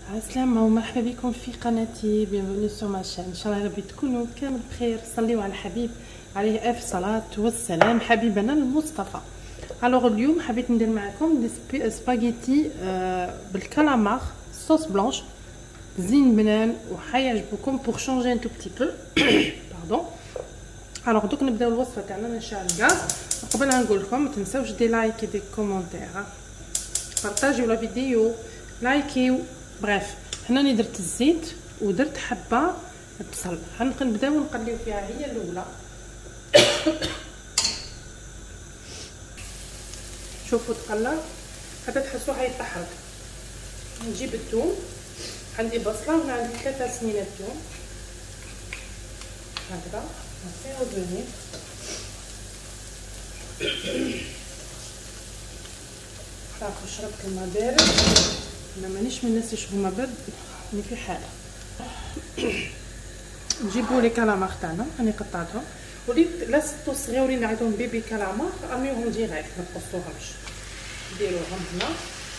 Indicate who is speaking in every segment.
Speaker 1: السلامة ومرحبا بكم في قناتي. بيانفوني سو ماشين. ان شاء الله ربي تكونوا كامل بخير. صليوا على الحبيب عليه الف صلاة والسلام، حبيبنا المصطفى. الوغ اليوم حبيت ندير معكم دي سباغيتي بالكالامار صوص بلانش زين بنان وحيعجبكم بوغ شونجي ان تو بتي بو باردون. الوغ دوك نبداو الوصفه تاعنا. نشعل الغاز. قبل نقول لكم ما تنساوش دي لايك ودي كومونتير، بارطاجيو لا فيديو، لايكيو. بريف هنا راني درت الزيت ودرت حبه بصل. غنبداو نقليو فيها هي الاولى. شوفوا تقلى حتى تحسوا حيتحرك. نجيب الثوم، عندي بصله وهنا عندي 3 سنينات ثوم هكذا نصيرو زوينين. ناخذ شربت الماء بارد، انا مانيش من الناس يشربوا ماء بارد، راني في حاله. نجيبوا لي كالامار تاعنا راني قطعتهم وليت لاصقوا صغيورين عندهم بيبي كالامار، رميوهم ديريكت ما تقصوهمش، ديروهم هنا.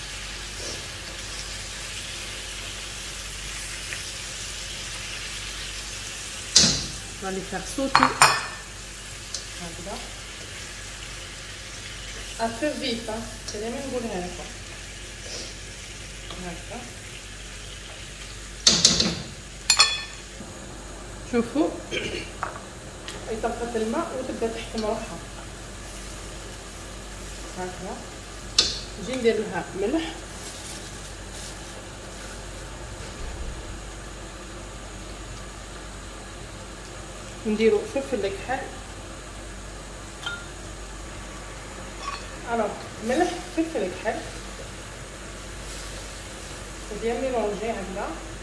Speaker 1: راني فيغ صوتي هكذا افو فيف، كلامي نقولها لكم هكذا. شوفوا يطفت الماء وتبدا تحكم روحها هكذا. نجي ندير لها ملح، نديرو فلفل الكحل. الوغ ملح فلفل الكحل وبيان ميلونجي هكذا.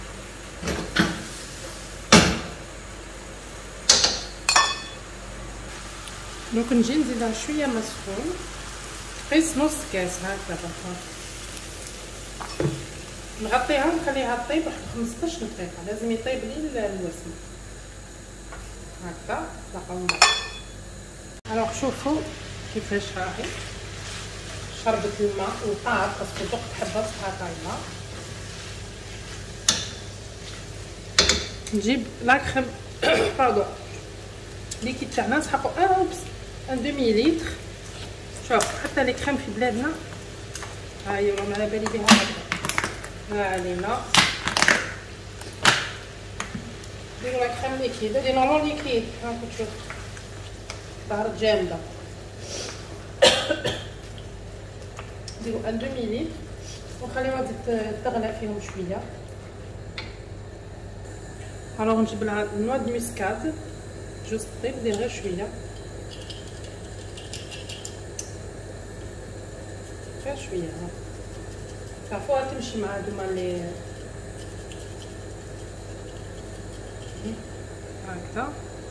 Speaker 1: دونك نجي نزيدها شويه ما سخون، قيس نص كاس هكذا بالخير. نغطيها ونخليها طيب واحد 15 دقيقه، لازم يطيب لي الوسم هكذا. تلاقاو. الوغ شوفوا كيفاش راهي شربت الماء وطاب، باسكو ذقت حبه صغيره الماء. نجيب لا كريم باردون ليكيد تاعنا، نسحقو ان دومي لتر. شوف حتى لي كريم في بلادنا هاهي راهم على بالي بها هكذا. ها علينا نديرو لا كريم ليكيد، هادي نورمال ليكيد هاكا تشوف ظهرت جامده. نديرو ان دومي لتر ونخليوها تغلى فيهم شويه. الوغ نجيب لها نوا د مسكاد جوست طيب، ندير غير شويه غير شويه تعرفوها تمشي مع هادوما لي هكذا.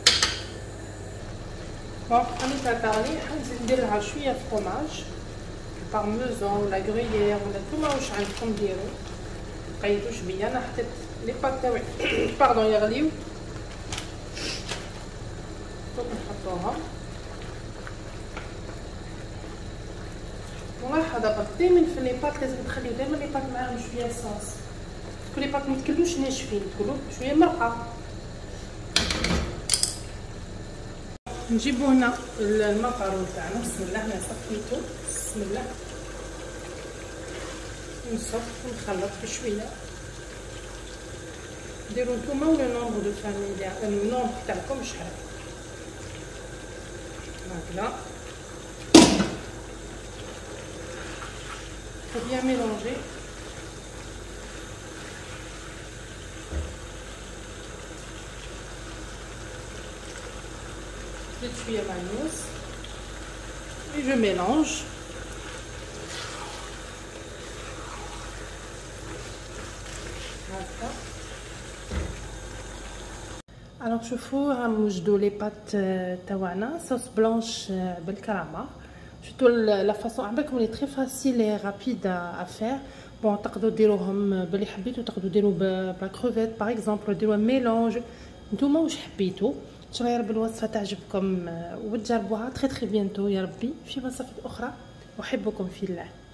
Speaker 1: بون خليتها تغلي. حنزيد ندير لها شويه فروماج بارميزون ولا غريير ولا نتوما واش عندكم ديروا، قيدوا شويه. انا حطيت لي بات تاوعي باردون يغليو، دوك نحطوهم. ومليحه دابا دايما في لي بات لازم تخليو دايما لي بات معاهم شويه صوص، باسكو لي بات متكلوش ناشفين، تكونوا شويه مرقه. نجيبو هنا الماكارون تاعنا. بسم الله، انا صفيتو. بسم الله، نصب ونخلط بشويه. ديروا نتوما ولا نومبر دو فامي النومبر تاعكم شحال هكذا. bien mélanger. Je suis à ma mousse et je mélange. Voilà. Alors شوفوا غنوجدوا لي بات تاعنا صوص بلانش بالكرامه. شفتوا لا فاصون عباكم لي تري فاسيل اي رابيد ا فير. بون تقدروا ديروهم باللي حبيتو، تقدروا ديروا بلا كروفيت باغ اكزومبل، ديروا ميلونج نتوما واش حبيتو. ان شاء الله يا رب الوصفه تعجبكم وتجربوها تري بيانتو يا ربي في وصفات اخرى. احبكم في الله.